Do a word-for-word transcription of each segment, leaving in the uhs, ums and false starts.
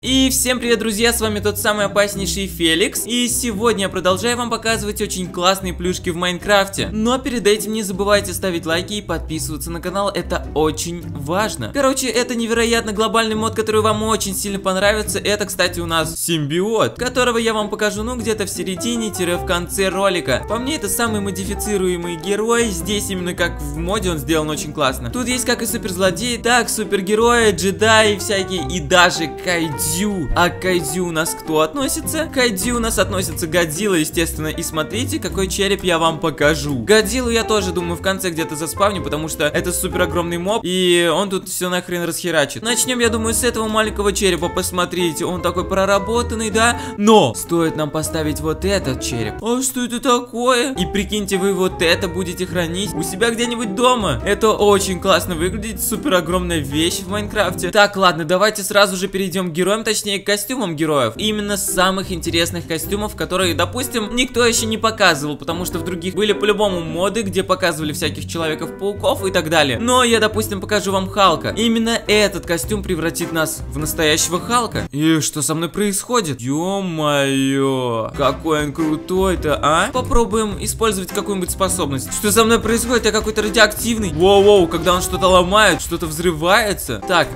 И всем привет, друзья, с вами тот самый опаснейший Феликс. И сегодня я продолжаю вам показывать очень классные плюшки в Майнкрафте. Но перед этим не забывайте ставить лайки и подписываться на канал, это очень важно. Короче, это невероятно глобальный мод, который вам очень сильно понравится. Это, кстати, у нас симбиот, которого я вам покажу, ну, где-то в середине-в конце ролика. По мне, это самый модифицируемый герой. Здесь именно как в моде он сделан очень классно. Тут есть как и суперзлодеи, так супергерои, джедаи всякие и даже кайдзю. А к кайдзю у нас кто относится? К кайдзю у нас относится Годзилла, естественно. И смотрите, какой череп я вам покажу. Годзиллу я тоже, думаю, в конце где-то заспавню, потому что это супер огромный моб, и он тут все нахрен расхерачит. Начнем, я думаю, с этого маленького черепа. Посмотрите, он такой проработанный, да? Но стоит нам поставить вот этот череп. А что это такое? И прикиньте, вы вот это будете хранить у себя где-нибудь дома. Это очень классно выглядит, супер огромная вещь в Майнкрафте. Так, ладно, давайте сразу же перейдем к героям, точнее к костюмам героев. Именно самых интересных костюмов, которые, допустим, никто еще не показывал, потому что в других были по-любому моды, где показывали всяких Человеков-пауков и так далее. Но я, допустим, покажу вам Халка. Именно этот костюм превратит нас в настоящего Халка. И что со мной происходит? Ё-моё, какой он крутой-то, а? Попробуем использовать какую-нибудь способность. Что со мной происходит? Я какой-то радиоактивный. Воу-воу, когда он что-то ломает, что-то взрывается. Так.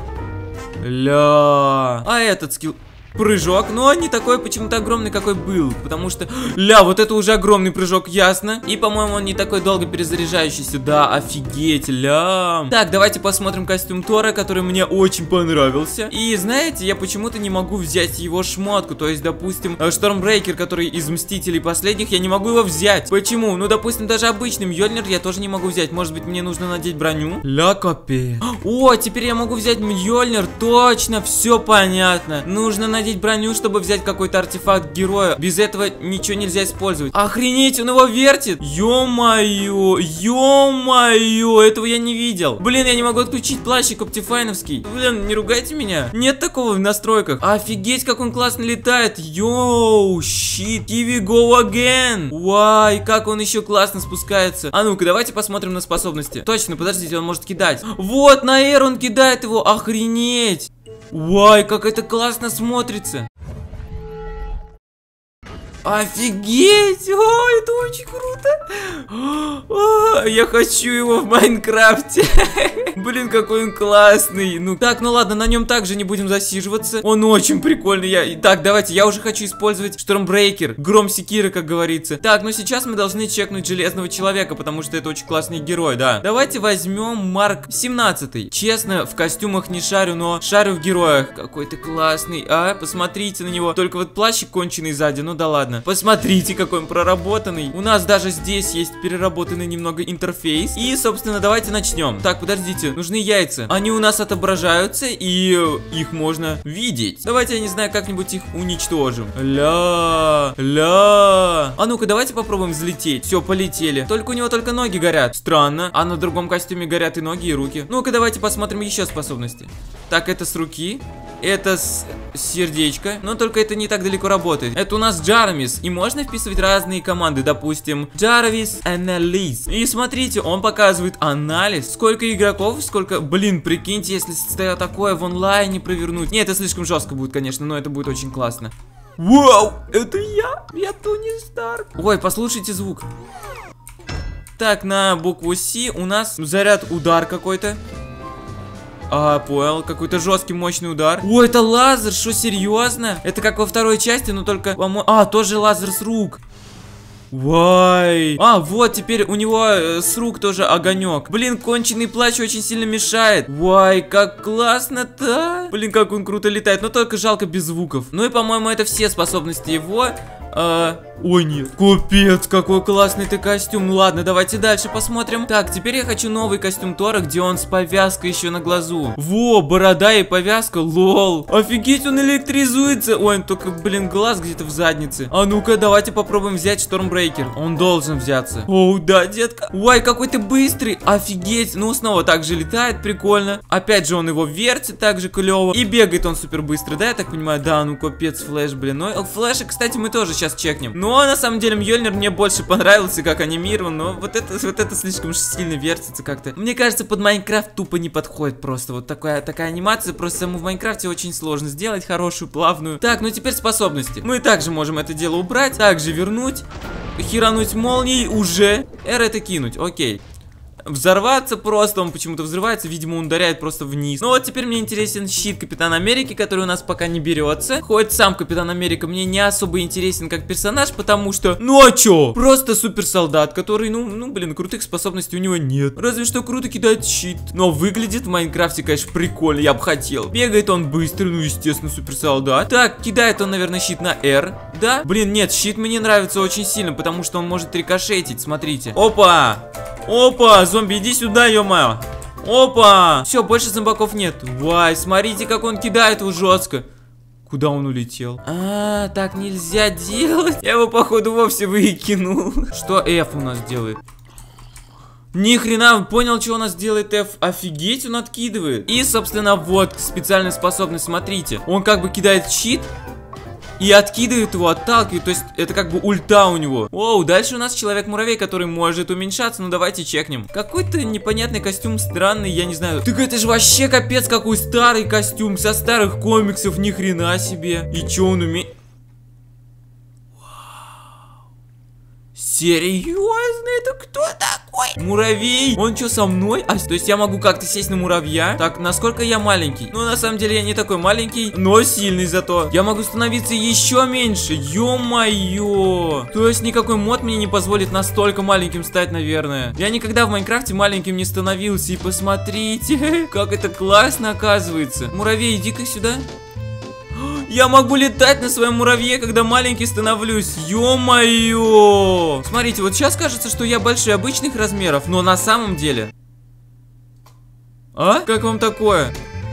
Ля. А этот скилл... Прыжок, но не такой почему-то огромный, какой был. Потому что, ля, вот это уже огромный прыжок, ясно. И, по-моему, он не такой долго перезаряжающийся. Да, офигеть, ля. Так, давайте посмотрим костюм Тора, который мне очень понравился. И, знаете, я почему-то не могу взять его шмотку. То есть, допустим, Штормбрейкер, который из Мстителей последних, я не могу его взять. Почему? Ну, допустим, даже обычный Мьёльнир я тоже не могу взять. Может быть, мне нужно надеть броню? Ля, капец. О, теперь я могу взять Мьёльнир. Точно, все понятно. Нужно надеть надеть броню, чтобы взять какой-то артефакт героя. Без этого ничего нельзя использовать. Охренеть, он его вертит. Ё-моё, ё-моё, этого я не видел. Блин, я не могу отключить плащик оптифайновский. Блин, не ругайте меня. Нет такого в настройках. Офигеть, как он классно летает. Йоу, щит, here we go again. Вай, как он еще классно спускается. А ну-ка, давайте посмотрим на способности. Точно, подождите, он может кидать. Вот, на Эр он кидает его. Охренеть. Вай, как это классно смотрится. Офигеть! О, это очень круто! О, я хочу его в Майнкрафте. Блин, какой он классный. Ну так, ну ладно, на нем также не будем засиживаться. Он очень прикольный. Я... Так, давайте, я уже хочу использовать Штормбрейкер. Гром секиры, как говорится. Так, но сейчас мы должны чекнуть Железного Человека, потому что это очень классный герой, да. Давайте возьмем Марк семнадцатый. Честно, в костюмах не шарю, но шарю в героях. Какой-то классный, а? Посмотрите на него. Только вот плащик конченый сзади, ну да ладно. Посмотрите, какой он проработанный. У нас даже здесь есть переработанный немного интерфейс. И, собственно, давайте начнем. Так, подождите, нужны яйца. Они у нас отображаются, и их можно видеть. Давайте, я не знаю, как-нибудь их уничтожим. Ля, ля. А ну-ка, давайте попробуем взлететь. Все, полетели. Только у него только ноги горят. Странно. А на другом костюме горят и ноги, и руки. Ну-ка, давайте посмотрим еще способности. Так, это с руки. Это с сердечко, но только это не так далеко работает. Это у нас Джарамис, и можно вписывать разные команды, допустим, Jarvis Analyze. И смотрите, он показывает анализ, сколько игроков, сколько... Блин, прикиньте, если такое в онлайне провернуть. Нет, это слишком жестко будет, конечно, но это будет очень классно. Вау, это я, я Тони Старк. Ой, послушайте звук. Так, на букву С у нас заряд удар какой-то. А, понял, какой-то жесткий мощный удар. О, это лазер, что, серьезно? Это как во второй части, но только, по-моему... А, тоже лазер с рук. Вай. А, вот, теперь у него э, с рук тоже огонек. Блин, конченый плащ очень сильно мешает. Вай, как классно-то. Блин, как он круто летает, но только жалко без звуков. Ну и, по-моему, это все способности его. А... Ой, нет. Капец, какой классный ты костюм. Ну ладно, давайте дальше посмотрим. Так, теперь я хочу новый костюм Тора, где он с повязкой еще на глазу. Во, борода и повязка, лол. Офигеть, он электризуется. Ой, он только, блин, глаз где-то в заднице. А ну-ка, давайте попробуем взять Штормбрейкер. Он должен взяться. Оу, да, детка. Ой, какой ты быстрый. Офигеть. Ну, снова так же летает, прикольно. Опять же, он его вертит так же клево. И бегает он супер быстро, да, я так понимаю? Да, ну капец, флэш, блин. Ну, флэша, кстати, мы тоже сейчас чекнем. Но на самом деле Мьёльнир мне больше понравился, как анимирован. Но вот это, вот это слишком сильно вертится как-то. Мне кажется, под Майнкрафт тупо не подходит просто. Вот такая, такая анимация. Просто саму в Майнкрафте очень сложно сделать хорошую, плавную. Так, ну теперь способности. Мы также можем это дело убрать. Также вернуть. Херануть молнией уже. Р это кинуть, окей. Взорваться просто, он почему-то взрывается, видимо, он ударяет просто вниз. Ну вот теперь мне интересен щит Капитана Америки, который у нас пока не берется. Хоть сам Капитан Америка мне не особо интересен как персонаж, потому что, ну а чё? Просто суперсолдат, который, ну, ну, блин, крутых способностей у него нет. Разве что круто кидает щит. Но выглядит в Майнкрафте, конечно, прикольно, я бы хотел. Бегает он быстро, ну, естественно, суперсолдат. Так, кидает он, наверное, щит на R, да? Блин, нет, щит мне нравится очень сильно, потому что он может рикошетить, смотрите. Опа! Опа, зомби, иди сюда, ё-моё. Опа! Все, больше зомбаков нет. Вай, смотрите, как он кидает его жестко. Куда он улетел? А, так нельзя делать. Я его, походу, вовсе выкинул. Что F у нас делает? Ни хрена, понял, что у нас делает F. Офигеть, он откидывает. И, собственно, вот специальная способность, смотрите. Он как бы кидает щит и откидывает его, отталкивает. То есть это как бы ульта у него. Оу, дальше у нас Человек-муравей, который может уменьшаться. Ну давайте чекнем. Какой-то непонятный костюм, странный, я не знаю. Так это же вообще капец какой старый костюм. Со старых комиксов, ни хрена себе. И чё он умеет? Серьезно? Это кто такой? Муравей? Он что, со мной? А, то есть я могу как-то сесть на муравья? Так, насколько я маленький? Ну, на самом деле, я не такой маленький, но сильный зато. Я могу становиться еще меньше. Ё-моё. То есть никакой мод мне не позволит настолько маленьким стать, наверное. Я никогда в Майнкрафте маленьким не становился. И посмотрите, как это классно оказывается. Муравей, иди-ка сюда. Я могу летать на своем муравье, когда маленький становлюсь. Ё-моё! Смотрите, вот сейчас кажется, что я большой обычных размеров, но на самом деле... А? Как вам такое?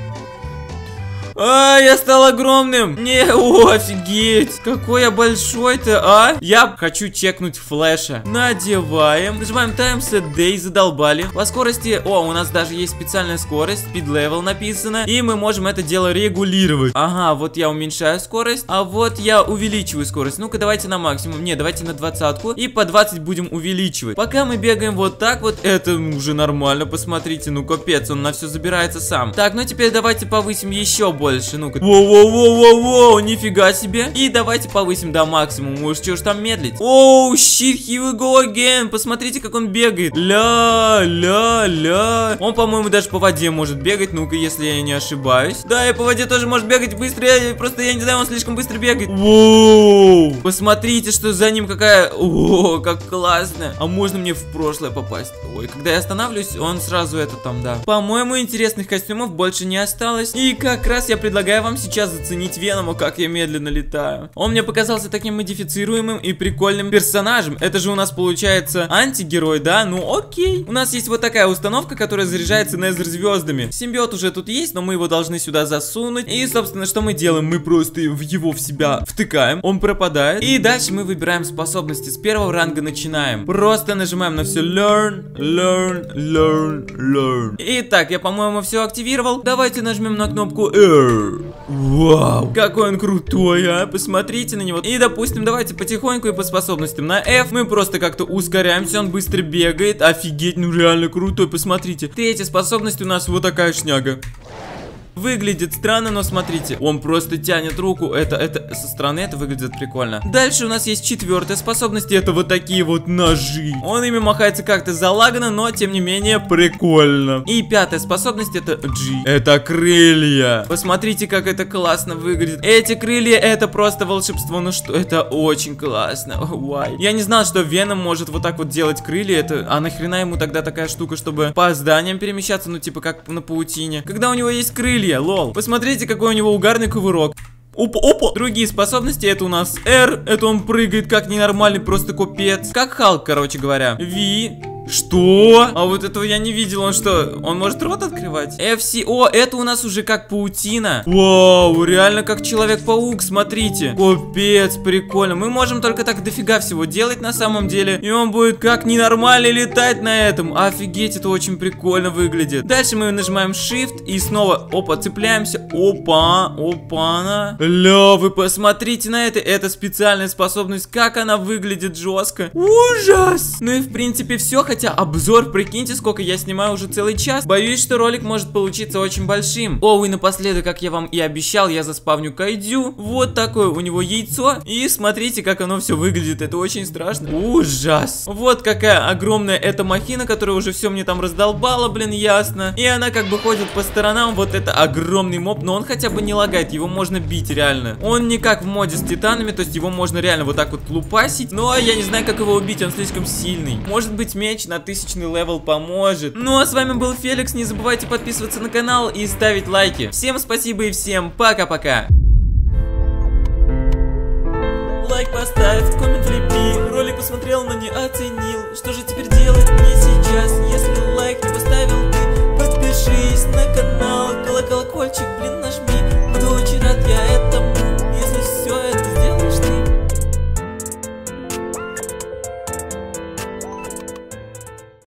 А, я стал огромным. Не, о, офигеть. Какой я большой-то, а? Я хочу чекнуть Флэша. Надеваем. Нажимаем Time Set Day, задолбали. По скорости, о, у нас даже есть специальная скорость. Speed Level написано. И мы можем это дело регулировать. Ага, вот я уменьшаю скорость. А вот я увеличиваю скорость. Ну-ка, давайте на максимум. Не, давайте на двадцатку. И по двадцать будем увеличивать. Пока мы бегаем вот так вот, это уже нормально. Посмотрите, ну капец, он на все забирается сам. Так, ну теперь давайте повысим еще больше. Больше, ну-ка. Воу-воу-воу-воу, нифига себе. И давайте повысим до максимума. Может, что ж там медлить? Оу, shit, here we go again. Посмотрите, как он бегает. Ля-ля-ля. Он, по-моему, даже по воде может бегать. Ну-ка, если я не ошибаюсь. Да, и по воде тоже может бегать быстро. Просто, я не знаю, он слишком быстро бегает. Воу. Посмотрите, что за ним какая... О, как классно. А можно мне в прошлое попасть? Ой, когда я останавливаюсь, он сразу это там, да. По-моему, интересных костюмов больше не осталось. И как раз я предлагаю вам сейчас заценить Венома, как я медленно летаю. Он мне показался таким модифицируемым и прикольным персонажем. Это же у нас получается антигерой, да? Ну окей. У нас есть вот такая установка, которая заряжается незер звездами. Симбиот уже тут есть, но мы его должны сюда засунуть. И, собственно, что мы делаем? Мы просто в его в себя втыкаем. Он пропадает. И дальше мы выбираем способности. С первого ранга начинаем. Просто нажимаем на все learn, learn, learn, learn. Итак, я, по-моему, все активировал. Давайте нажмем на кнопку R. Вау, какой он крутой, а, посмотрите на него. И, допустим, давайте потихоньку и по способностям. На F мы просто как-то ускоряемся, он быстро бегает. Офигеть, ну реально крутой, посмотрите. Третья способность у нас вот такая шняга. Выглядит странно, но смотрите, он просто тянет руку. Это, это, со стороны это выглядит прикольно. Дальше у нас есть четвертая способность. Это вот такие вот ножи. Он ими махается как-то залагано, но тем не менее прикольно. И пятая способность это G. Это крылья. Посмотрите, как это классно выглядит. Эти крылья это просто волшебство. Ну что, это очень классно. Вай. Я не знал, что Веном может вот так вот делать крылья. Это, а нахрена ему тогда такая штука, чтобы по зданиям перемещаться, ну типа как на паутине. Когда у него есть крылья. Лол. Посмотрите, какой у него угарный кувырок. Опа, опа. Другие способности, это у нас R. Это он прыгает как ненормальный, просто капец. Как Халк, короче говоря. V. Что? А вот этого я не видел. Он что? Он может рот открывать? эф си. О, это у нас уже как паутина. Вау, реально как Человек-паук, смотрите. Капец, прикольно. Мы можем только так дофига всего делать на самом деле. И он будет как ненормально летать на этом. Офигеть, это очень прикольно выглядит. Дальше мы нажимаем Shift и снова, опа, цепляемся. Опа, опа-на. Ля, вы посмотрите на это. Это специальная способность. Как она выглядит жестко. Ужас. Ну и в принципе все. Хотя обзор, прикиньте, сколько я снимаю уже целый час. Боюсь, что ролик может получиться очень большим. О, и напоследок, как я вам и обещал, я заспавню Кайдзю. Вот такое у него яйцо. И смотрите, как оно все выглядит. Это очень страшно. Ужас. Вот какая огромная эта махина, которая уже все мне там раздолбала, блин, ясно. И она как бы ходит по сторонам. Вот это огромный моб, но он хотя бы не лагает. Его можно бить реально. Он не как в моде с титанами, то есть его можно реально вот так вот лупасить. Но я не знаю, как его убить, он слишком сильный. Может быть, меч на тысячный левел поможет. Ну а с вами был Феликс. Не забывайте подписываться на канал и ставить лайки. Всем спасибо и всем пока-пока. Лайк поставь, коммент влепи. Ролик посмотрел, но не оценил. Что же теперь делать?